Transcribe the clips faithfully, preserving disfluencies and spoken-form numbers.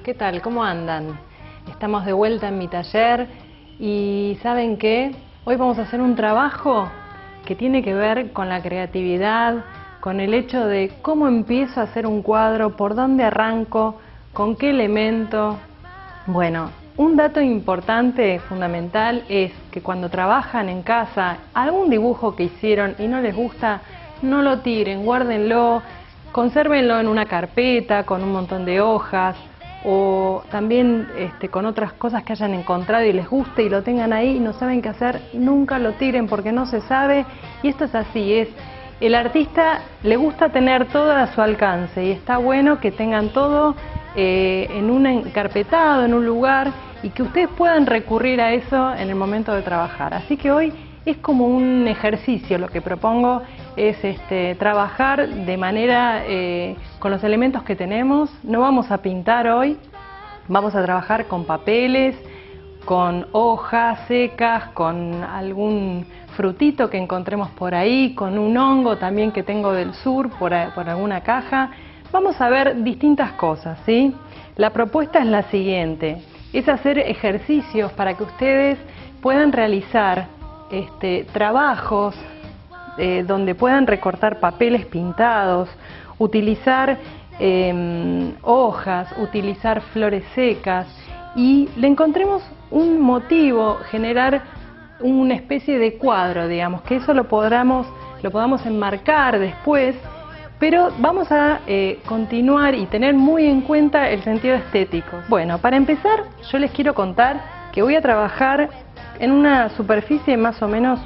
¿qué tal? ¿Cómo andan? Estamos de vuelta en mi taller y ¿saben qué? Hoy vamos a hacer un trabajo que tiene que ver con la creatividad, con el hecho de cómo empiezo a hacer un cuadro, por dónde arranco, con qué elemento. Bueno, un dato importante, fundamental, es que cuando trabajan en casa, algún dibujo que hicieron y no les gusta, no lo tiren, guárdenlo, consérvenlo en una carpeta con un montón de hojas o también este, con otras cosas que hayan encontrado y les guste y lo tengan ahí y no saben qué hacer, nunca lo tiren porque no se sabe. Y esto es así, es el artista le gusta tener todo a su alcance y está bueno que tengan todo eh, en un encarpetado, en un lugar, y que ustedes puedan recurrir a eso en el momento de trabajar. Así que hoy es como un ejercicio, lo que propongo es este, trabajar de manera eh, con los elementos que tenemos. No vamos a pintar hoy, vamos a trabajar con papeles, con hojas secas, con algún frutito que encontremos por ahí, con un hongo también que tengo del sur por, por alguna caja. Vamos a ver distintas cosas, ¿sí? La propuesta es la siguiente, es hacer ejercicios para que ustedes puedan realizar este, trabajos eh, donde puedan recortar papeles pintados, utilizar eh, hojas, utilizar flores secas y le encontremos un motivo, generar una especie de cuadro, digamos, que eso lo podamos, lo podamos enmarcar después, pero vamos a eh, continuar y tener muy en cuenta el sentido estético. Bueno, para empezar, yo les quiero contar que voy a trabajar en una superficie más o menos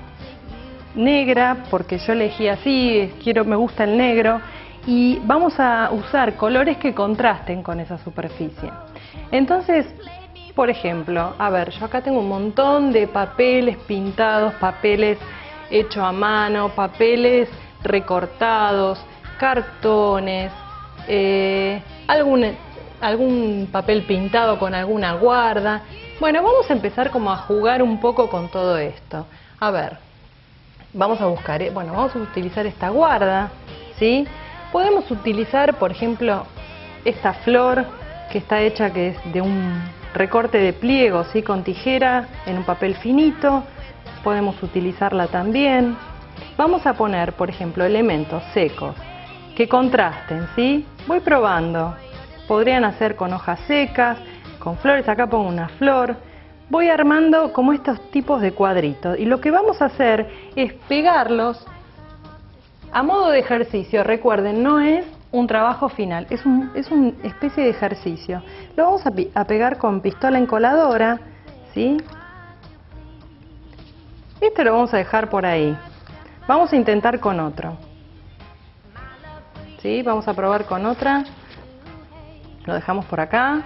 negra, porque yo elegí así, quiero, me gusta el negro, y vamos a usar colores que contrasten con esa superficie. Entonces, por ejemplo, a ver, yo acá tengo un montón de papeles pintados, papeles hechos a mano, papeles recortados, cartones, eh, algún, algún papel pintado con alguna guarda. Bueno, vamos a empezar como a jugar un poco con todo esto. A ver, vamos a buscar, eh, bueno, vamos a utilizar esta guarda, ¿sí? Podemos utilizar, por ejemplo, esta flor que está hecha que es de un recorte de pliego, ¿sí? Con tijera en un papel finito, podemos utilizarla también. Vamos a poner, por ejemplo, elementos secos que contrasten, ¿sí? Voy probando, podrían hacer con hojas secas, con flores, acá pongo una flor. Voy armando como estos tipos de cuadritos y lo que vamos a hacer es pegarlos a modo de ejercicio. Recuerden, no es un trabajo final, es, un, es una especie de ejercicio. Lo vamos a, a pegar con pistola encoladora, ¿sí? Este lo vamos a dejar por ahí. Vamos a intentar con otro, ¿sí? Vamos a probar con otra. Lo dejamos por acá.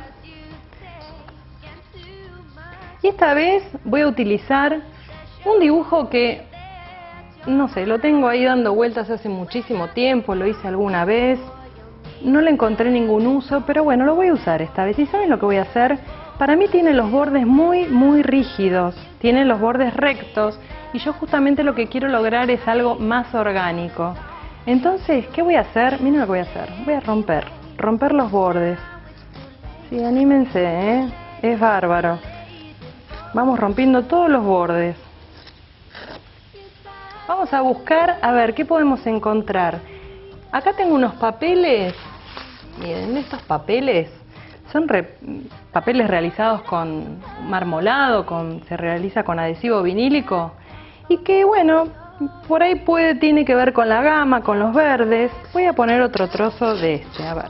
Y esta vez voy a utilizar un dibujo que, no sé, lo tengo ahí dando vueltas hace muchísimo tiempo, lo hice alguna vez, no le encontré ningún uso, pero bueno, lo voy a usar esta vez. ¿Y saben lo que voy a hacer? Para mí tiene los bordes muy, muy rígidos, tiene los bordes rectos, y yo justamente lo que quiero lograr es algo más orgánico. Entonces, ¿qué voy a hacer? Miren lo que voy a hacer, voy a romper, romper los bordes. Sí, anímense, ¿eh? Es bárbaro. Vamos rompiendo todos los bordes. Vamos a buscar, a ver, ¿qué podemos encontrar? Acá tengo unos papeles, miren, estos papeles son re, papeles realizados con marmolado, con, se realiza con adhesivo vinílico, y que bueno, por ahí puede, tiene que ver con la gama, con los verdes. Voy a poner otro trozo de este, a ver.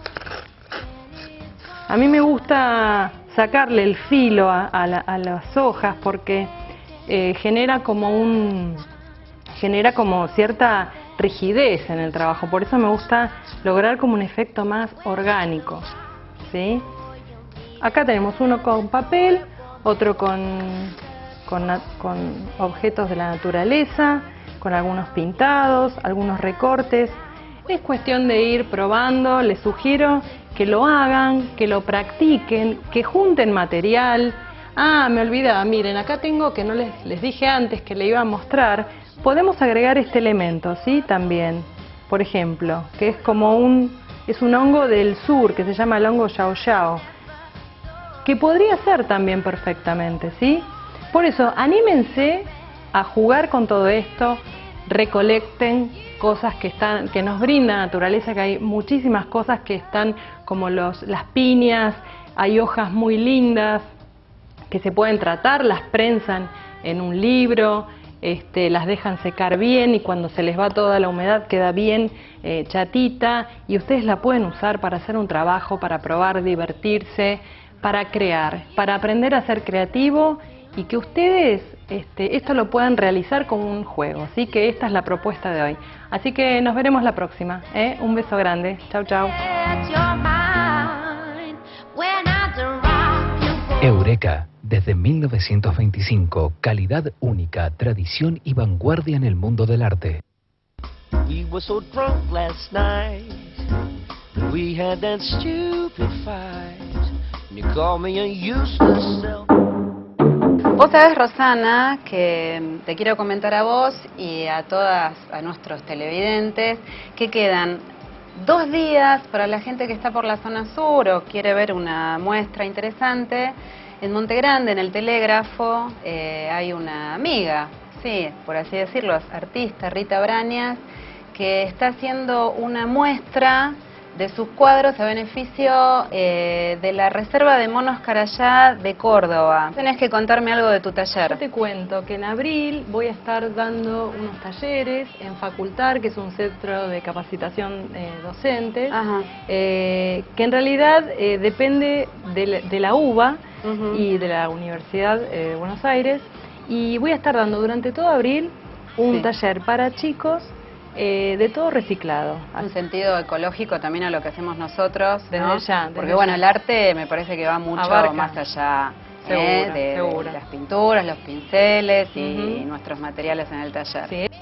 A mí me gusta sacarle el filo a, a, la, a las hojas porque eh, genera como un genera como cierta rigidez en el trabajo, por eso me gusta lograr como un efecto más orgánico, ¿sí? Acá tenemos uno con papel, otro con, con, con objetos de la naturaleza, con algunos pintados, algunos recortes. Es cuestión de ir probando, les sugiero que lo hagan, que lo practiquen, que junten material. Ah, me olvidaba, miren, acá tengo, que no les, les dije antes que le iba a mostrar, podemos agregar este elemento, ¿sí? También, por ejemplo, que es como un, es un hongo del sur, que se llama el hongo yao yao. que podría ser también perfectamente, ¿sí? Por eso, anímense a jugar con todo esto, recolecten cosas que están, que nos brinda la naturaleza, que hay muchísimas cosas que están como los, las piñas, hay hojas muy lindas que se pueden tratar, las prensan en un libro, este, las dejan secar bien y cuando se les va toda la humedad queda bien eh, chatita y ustedes la pueden usar para hacer un trabajo, para probar, divertirse, para crear, para aprender a ser creativo y que ustedes este, esto lo puedan realizar como un juego. Así que esta es la propuesta de hoy. Así que nos veremos la próxima. ¿eh? Un beso grande. Chau, chau. Eureka. Desde mil novecientos veinticinco, calidad única, tradición y vanguardia en el mundo del arte. We were so drunk last night, we had that stupid fight, and you called me a useless self. Vos sabés, Rosana, que te quiero comentar a vos y a todas, a nuestros televidentes, que quedan dos días para la gente que está por la zona sur o quiere ver una muestra interesante. En Monte Grande, en el Telégrafo, eh, hay una amiga, sí, por así decirlo, artista, Rita Brañas, que está haciendo una muestra de sus cuadros a beneficio eh, de la Reserva de Monos Carayá de Córdoba. Tenés que contarme algo de tu taller. Yo te cuento que en abril voy a estar dando unos talleres en Facultar, que es un centro de capacitación eh, docentes, eh, que en realidad eh, depende de la, de la U B A uh-huh. y de la Universidad de Buenos Aires, y voy a estar dando durante todo abril un sí. taller para chicos Eh, de todo reciclado. Un sentido ecológico también a lo que hacemos nosotros, desde ¿no? ya. Desde Porque bueno, ya. el arte me parece que va mucho Abarca. más allá seguro, ¿eh? de, seguro. de las pinturas, los pinceles y uh-huh. nuestros materiales en el taller. Sí.